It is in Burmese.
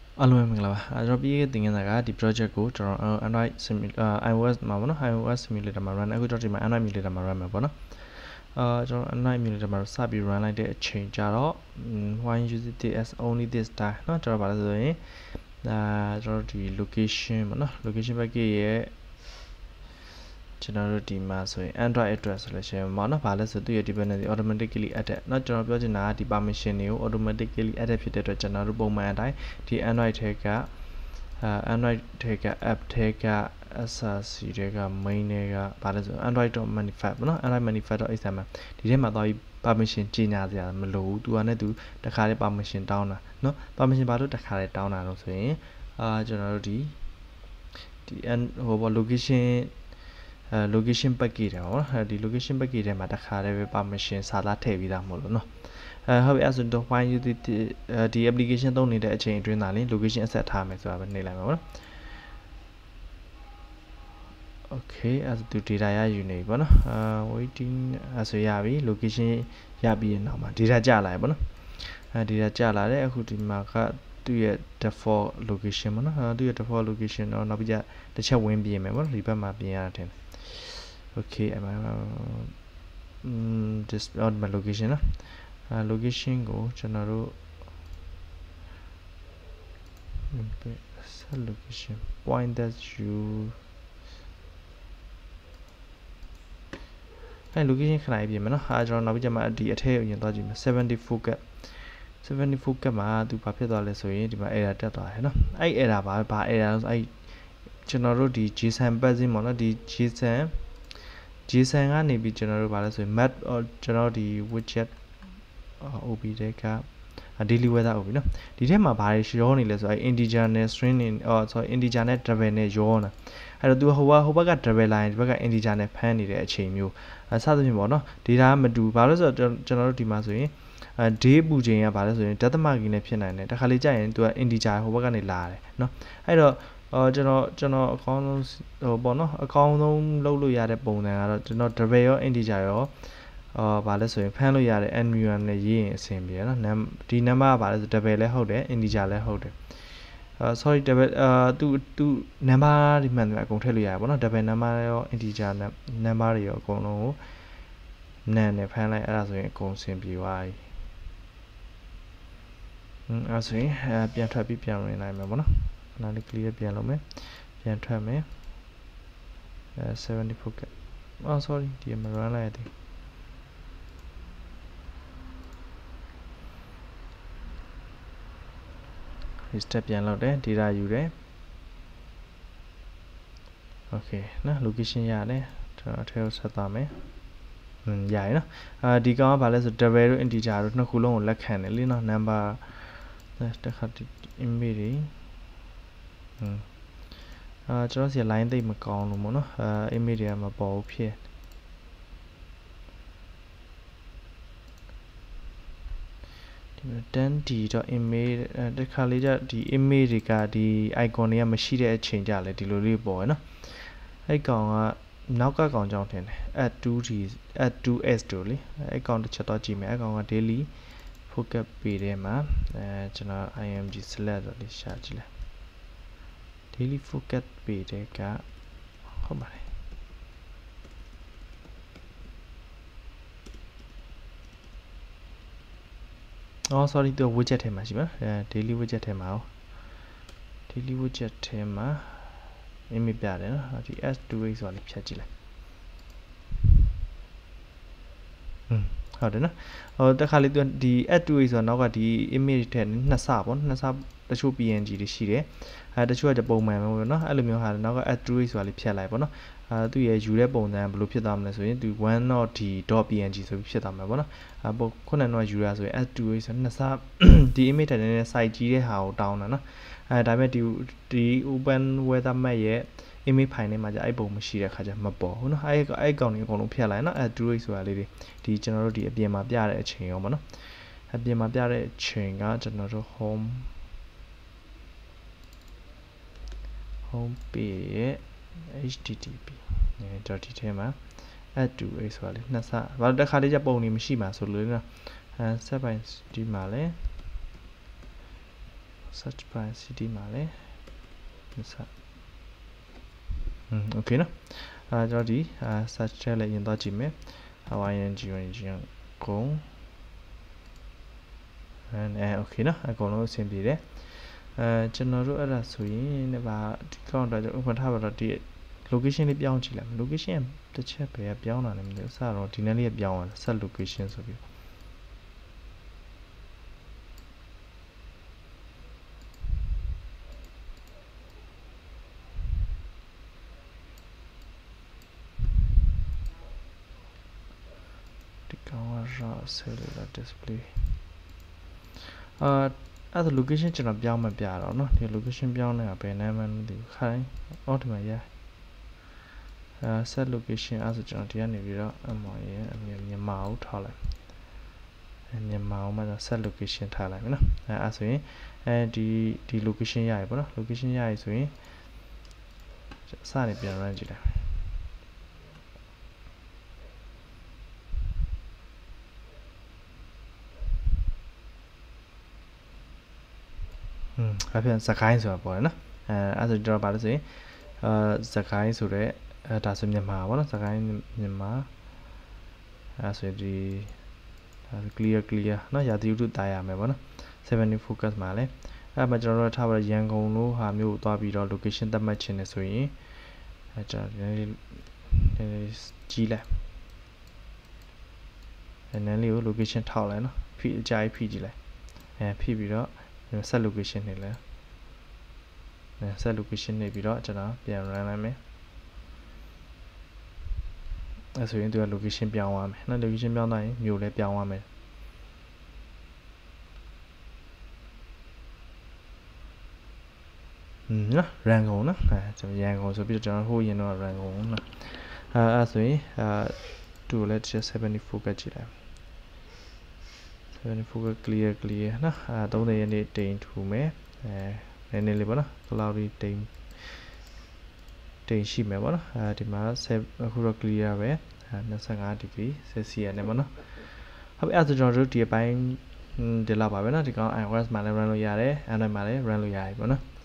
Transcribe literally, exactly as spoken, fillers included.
အားလုံးပဲမင်္ဂလာပါကျွန်တော်ပြီးခဲ့တဲ့သင်ခန်းစာကဒီ project ကိုကျွန်တော် Android iOS မှာပေါ့နော် iOS simulator မှာ run အခုတော့ဒီမှာ Android emulator မှာ run မှာပေါ့နော်အာကျွန်တော် Android emulator မှာစပြီး run လိုက်တဲ့အချိန်ကြတော့ why use it as only this time เนาะကျွန်တော်ဗါလဲဆိုရင်ဒါကျွန်တော်ဒီ location ပေါ့နော် location package ရဲ့ကျွန်တော်တို့ဒီမှာဆိုရင် Android address ဆိုလို့ရှိရင်ပေါ့နော်ဗါလဲဆိုသူ့ရဲ့ dependency automatically added เนาะကျွန်တော်ပြောချင်တာကဒီ permission တွေကို automatically added ဖြစ်တဲ့အတွက်ကျွန်တော်တို့ပုံမှန်အတိုင်းဒီ Android ထဲကအာ Android ထဲက app ထဲက S R C ထဲက main ထဲကဗါလဲဆို android.manifest ပေါ့နော် android.manifest.html ဒီထဲမှာသွားပြီး permission ကြီးညာစရာမလိုဘူးသူကနဲ့သူတခါလေး permission တောင်းတာเนาะ permission ဘာလို့တခါလေးတောင်းတာလို့ဆိုရင်အာကျွန်တော်တို့ဒီဒီဟိုပေါ့ locationအဲ location package တယ်ပေါ့နော်ဒီ location package ထဲမှာတခါတည်းပဲ permission စာသားထည့်ပြီးသားမဟုတ်လို့เนาะအဲဟုတ်ပြီအဲ့ဆိုတော့ why you ဒီဒီ application သုံးနေတဲ့အချိန်အတွင်းသာလင်း location asset ထားမယ်ဆိုတာပဲနေလိုက်မှာပေါ့နော် okay အဲ့ဆိုသူ data ရယူနေပြီပေါ့နော်အာ waiting အဲ့ဆိုရပြီ location ရပြီးရင်နောက်မှာ data ကျလာပြီပေါ့နော်အဲ data ကျလာတယ်အခုဒီမှာကသူ့ရဲ့ default location ပေါ့နော်အဲသူ့ရဲ့ default location တော့နောက်ပြီးကြတစ်ချက်ဝင်ပြင်မယ်ပေါ့နော်ဒီဘက်မှာပြင်ရတာထင်တယ်okay အမှန်อืม this on my location နော်အဲ location ကိုကျွန်တော်တို့ set location point that you အဲ location ခဏလေးပြင်မယ်နော်အဲကျွန်တော်နောက်ပြီးကြမှာဒီအထက်ကိုရင်သွားကြည့်မယ်seventy-four cat seventy-four cat မှာသူဘာဖြစ်သွားလဲဆိုရင်ဒီမှာ error တက်သွားတယ်နော်အဲ့ error ဘာဘာ error လို့အဲ့ကျွန်တော်တို့ဒီ json package ပေါ့နော်ဒီ json json ကနေပြီးကျွန်တော်တို့ဗါလဲဆိုရင် map ကျွန်တော်ဒီ widget ob တဲ့က daily weather ob နော်ဒီထဲမှာဘာတွေရောနေလဲဆိုတော့ integer နဲ့ string နဲ့အော် sorry integer နဲ့ double နဲ့ရောနေတာအဲ့တော့ तू ဟိုဘဟိုဘက်က double line ဒီဘက်က integer နဲ့ဖမ်းနေတဲ့အချိန်မျိုးအဲစသဖြင့်ပေါ့နော် data မတူဘာလို့ဆိုတော့ကျွန်တော်တို့ဒီမှာဆိုရင်အဲ day ပူချိန်ကဘာလဲဆိုရင် decimal key နဲ့ဖြစ်နိုင်တယ်တခါလေကြာရင် तू က integer ဟိုဘက်ကနေလာတယ်နော်အဲ့တော့အော်ကျွန်တော်ကျွန်တော်အကောင်းဆုံးဟိုပေါ့နော်အကောင်းဆုံးလုပ်လို့ရတဲ့ပုံစံကတော့ကျွန်တော် double ရော integer ရောအော်ဗာလဲဆိုရင်ဖမ်းလို့ရတယ် n mu နဲ့ရေးရင်အဆင်ပြေနော်ဒီ number ကဗာလဲဆို double လည်းဟုတ်တယ် integer လည်းဟုတ်တယ်အာ sorry double အာသူသူ number ဒီမှန်တယ်အကုန်ထည့်လို့ရတယ်ပေါ့နော် double number ရော integer number တွေရောအကုန်လုံးကိုနာနဲ့ဖမ်းလိုက်အဲ့ဒါဆိုရင်အကုန်အဆင်ပြေသွားပြီอืมအဲ့ဆိုရင်ပြန်ထွက်ပြီးပြန်ဝင်နိုင်မယ်ပေါ့နော်နားလေး clear ပြန်လုပ်မယ်ပြန်ထွက်မယ်အဲseventy-four cat အော် sorry ဒီမှာ run လိုက်ရတယ်ဒီ step ပြန်လုပ်တယ် data ယူတယ် okay နော် location ရတယ်ကျွန်တော်အထက်ကိုဆက်သွားမယ်อืมရရနော်အာဒီကောင်ကဘာလဲဆို double တို့ integer တို့နှစ်ခုလုံးကိုလက်ခံတယ်လေနော် number တစ်ခါ image တွေอืมအာကျွန်တော်စီ line သိပ်မကောင်းလို့ပေါ့နော်အာ image တွေကမပေါ်ဘူးဖြစ်10d.image တခါလေးကြဒီ image တွေကဒီ icon တွေကမရှိတဲ့အချိန်ကြလဲဒီလိုလေးပေါ်ရနော်အဲ့ကောင်ကနောက်ကကောင်ကြောင့်ထင်တယ် add two d add two s တို့လေအဲ့ကောင်တစ်ချက်တော့ကြည့်မယ်အဲ့ကောင်က daily focus page ထဲမှာအဲကျွန်တော် img select တော့လေးရှာကြည့်လိုက် daily focus page တဲ့ကဟုတ်ပါတယ်အော် sorry သူ widget ထဲမှာရှိပါအဲ daily widget ထဲမှာဟော daily widget ထဲမှာ image ပြတယ်နော်ဒီ s two h ဆိုတာလေးဖြတ်ကြည့်လိုက်อืมဟုတ်တယ်နော်ဟိုတခါလေးသူဒီ s two h ဆိုတာနောက်ကဒီ image ထဲနှစ်ဆပေါ့နှစ်ဆတချို့ png တွေရှိတယ်အဲတချို့ကပုံမှန်ပဲပေါ့နော်အဲ့လိုမျိုးဟာနောက်က s two h ဆိုတာလေးဖြတ်လိုက်ပေါ့နော်အဲသူ့ရဲ့ယူတဲ့ပုံစံဘယ်လိုဖြစ်သွားမလဲဆိုရင်သူ one not d.png ဆိုပြီးဖြစ်သွားမှာပေါ့နော်အဲပုံခုနကတော့ယူရဆိုရင် s two h ဆိုနှစ်ဆဒီ image ထဲနဲ့ site ကြီးတဲ့ဟာကိုတောင်းတာနော်အဲဒါပေမဲ့ဒီဒီ open weather map ရဲ့ image file ထဲမှာじゃအဲ့ပုံမရှိတဲ့ခါကျမပေါ်ဘူးနော်အဲ့အဲ့ကောင်တွေအကုန်လုံးဖြတ်လိုက်နော်အဲ two h ဆိုတာလေးတွေဒီကျွန်တော်တို့ဒီအပြင်မှာပြတဲ့အချိန်ရောပေါ့နော်အပြင်မှာပြတဲ့အချိန်ကကျွန်တော်တို့ home home page ရဲ့ http အဲဒီထဲမှာ add two h ဆိုတာလေးနှစ်ဆဘာလို့တစ်ခါလေးကျပုံနေမရှိမှာဆိုလို့နော်အဲ set by ဒီမှာလဲ search by city မှာလဲ อืมโอเคเนาะအဲကျွန်တော်ဒီ search ထဲလည်းရင်သွားကြည့်မယ် Hawaiian Georgian ကုန်းအဲโอเคเนาะအကုန်လုံးအဆင်ပြေတယ်အဲကျွန်တော်တို့အဲ့ဒါဆိုရင်ဒီမှာဒီ counter ကျွန်တော်ဥပမာထားပါတော့ဒီ location လေးပြောင်းကြည့်လိုက် location တစ်ချက်ပဲပြောင်းတာလည်းမသိဘူးအစတော့ဒီနေ့လေးပြောင်းသွား set location ဆိုပြီးဒီကောင်က raw cellular display အာအဲ့ဒါ location ကျွန်တော်ပြောင်းမပြတော့เนาะဒီ location ပြောင်းနေတာဘယ်နားမှမသိဘူးခိုင်းအော်ဒီမှာရအဲ set location အဲ့ဆိုကျွန်တော်ဒီကနေပြီးတော့အမော်ရဲ့အမြင်မြန်မာကိုထားလိုက်မြန်မာကိုမှတော့ set location ထားလိုက်မယ်နော်အဲအဲ့ဆိုရင်အဲဒီဒီ location ရရပေါ့နော် location ရရဆိုရင်စနေပြန် run ကြည့်လိုက်อืมအဲ့ပြန်စကိုင်းဆိုတာပေါ့နော်အဲအဲ့ဆိုကျွန်တော်ပါလို့ဆိုရင်အဲစကိုင်းဆိုတဲ့အဲဒါဆိုမြန်မာပေါ့နော်စကိုင်းမြန်မာအဲဆိုဒီဒါ clear clear เนาะရာသီဥတုတားရမယ်ပေါ့နော်seventy focus မှာလဲအဲ့မှာကျွန်တော်တို့ထားပါတော့ရန်ကုန်လို့ဟာမျိုးသွားပြီးတော့ location သတ်မှတ်ခြင်းနေဆိုရင်အဲကျွန်တော်ဒီကြီးလိုက်အဲနည်းလေးကို location ထောက်လိုက်เนาะဖိအကြိုက်ဖိကြည့်လိုက်အဲဖိပြီးတော့ set location နေလဲအဲ set location နေပြီးတော့ကျွန်တော်ပြန် run လိုက်မယ်အဲဆိုရင်သူက location ပြောင်းသွားမယ်နော် location ပြောင်းသွားရင်မြို့လည်းပြောင်းသွားမယ်อืมနော် run ကုန်နော်အဲကျွန်တော်ရန်ကုန်ဆိုပြီးတော့ကျွန်တော်ဟိုးရင်တော့ run ကုန်နော်အဲအဲဆိုရင်အဲသူ့လည်းseventy focus ကြည့်လိုက်seventy focus clear clear နော်အဲthirtyရက်နေ့တိမ်ထူမယ်အဲနည်းနည်းလေးပေါ့နော် cloudy တိမ်တိမ်ရှိမယ်ပေါ့နော်အဲဒီမှာအခုတော့ clear ပဲtwenty-five degree Celsius နဲ့ပေါ့နော်ဟုတ်ပြီအဲ့ဒါကျွန်တော်တို့ဒီအပိုင်းဒီလောက်ပါပဲเนาะဒီကောင် iOS မှာလည်း run လို့ရတယ် Android မှာလည်း run လို့ရတယ်ပေါ့နော်